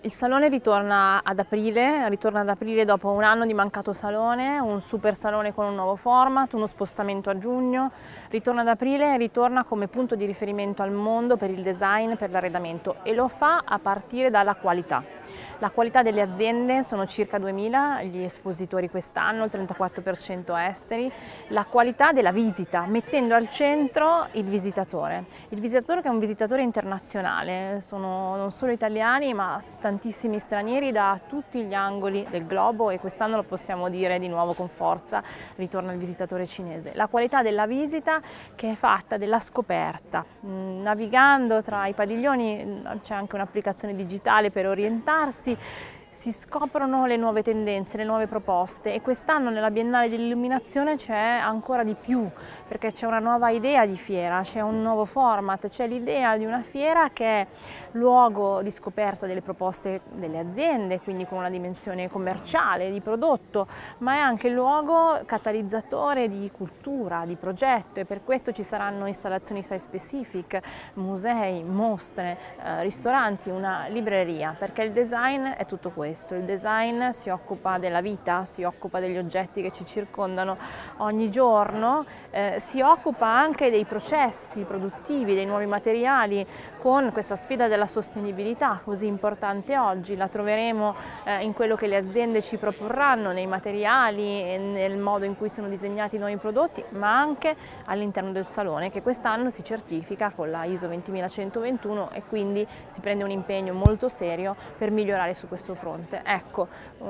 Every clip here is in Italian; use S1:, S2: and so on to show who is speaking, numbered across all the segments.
S1: Il salone ritorna ad aprile dopo un anno di mancato salone, un super salone con un nuovo format, uno spostamento a giugno, ritorna ad aprile e ritorna come punto di riferimento al mondo per il design, per l'arredamento e lo fa a partire dalla qualità. La qualità delle aziende, sono circa 2000 gli espositori quest'anno, il 34% esteri, la qualità della visita, mettendo al centro il visitatore che è un visitatore internazionale, sono non solo italiani ma tantissimi stranieri da tutti gli angoli del globo e quest'anno lo possiamo dire di nuovo con forza, ritorna il visitatore cinese. La qualità della visita che è fatta della scoperta, navigando tra i padiglioni c'è anche un'applicazione digitale per orientarsi, si scoprono le nuove tendenze, le nuove proposte e quest'anno nella Biennale dell'Illuminazione c'è ancora di più perché c'è una nuova idea di fiera, c'è un nuovo format, c'è l'idea di una fiera che è luogo di scoperta delle proposte delle aziende, quindi con una dimensione commerciale, di prodotto, ma è anche luogo catalizzatore di cultura, di progetto e per questo ci saranno installazioni site specific, musei, mostre, ristoranti, una libreria, perché il design è tutto questo. Il design si occupa della vita, si occupa degli oggetti che ci circondano ogni giorno, si occupa anche dei processi produttivi, dei nuovi materiali, con questa sfida della sostenibilità così importante oggi. La troveremo in quello che le aziende ci proporranno, nei materiali e nel modo in cui sono disegnati i nuovi prodotti, ma anche all'interno del salone che quest'anno si certifica con la ISO 20121 e quindi si prende un impegno molto serio per migliorare su questo fronte. Ecco,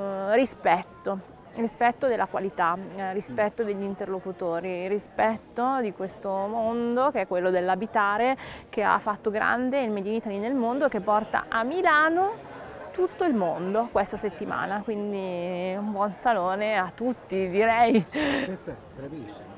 S1: rispetto della qualità, rispetto degli interlocutori, rispetto di questo mondo che è quello dell'abitare, che ha fatto grande il Made in Italy nel mondo, che porta a Milano tutto il mondo questa settimana, quindi un buon salone a tutti, direi.
S2: Perfetto, bravissimo.